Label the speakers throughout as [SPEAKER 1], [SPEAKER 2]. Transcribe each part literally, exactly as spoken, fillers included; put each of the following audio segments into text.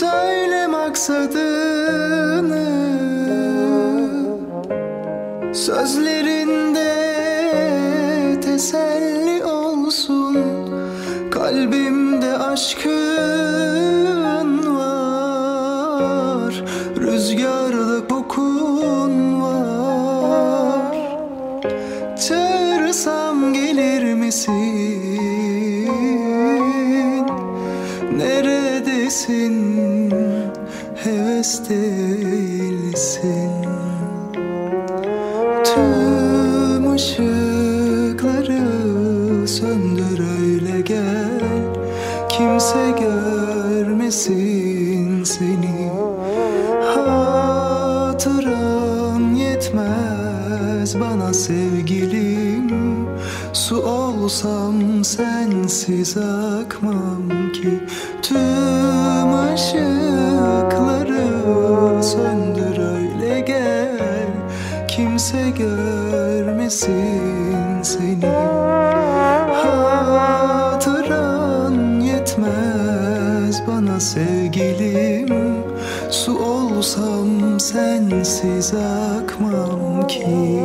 [SPEAKER 1] Söyle maksadını, sözlerinde teselli olsun. Kalbimde aşkın var, rüzgarda kokun var. Çağırsam gelir misin? Neredesin? Heves değilsin. Tüm ışıkları söndür, öyle gel. Kimse görmesin seni. Hatıran yetmez bana sevgilim. Su olsam sensiz akmam ki. Tüm ışıkları söndür, öyle gel. Kimse görmesin seni. Hatıran yetmez bana sevgilim. Su olsam sensiz akmam ki.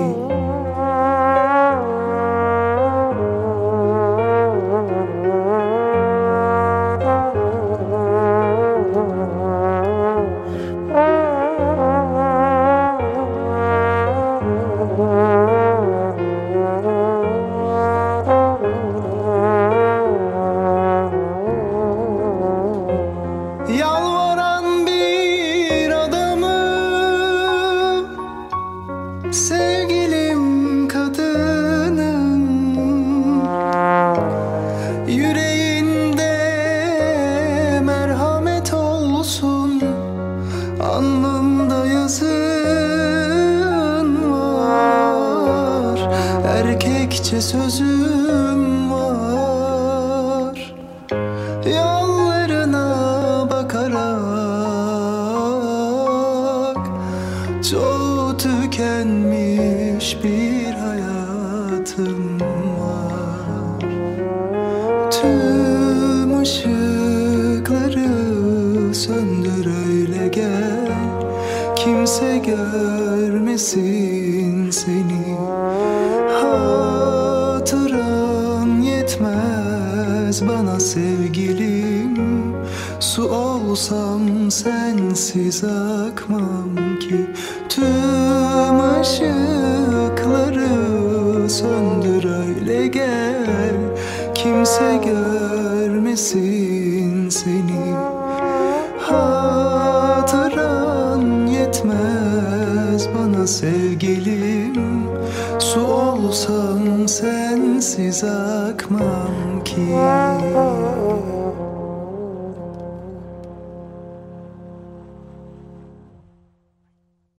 [SPEAKER 1] Yalvaran bir adamı, sevgilim kadının. Yüreğinde merhamet olsun, alnımda yazın var. Erkekçe sözüm var. Yollarına bakarak çoğu tükenmiş bir hayatım var. Tüm ışıkları söndür, öyle gel. Kimse görmesin seni. Hatıran yetmez bana sevgilim. Su olsam sensiz akmam ki. Tüm ışıkları söndür, öyle gel. Kimse görmesin seni. Hatıran yetmez bana sevgilim. Su olsam sensiz akmam ki.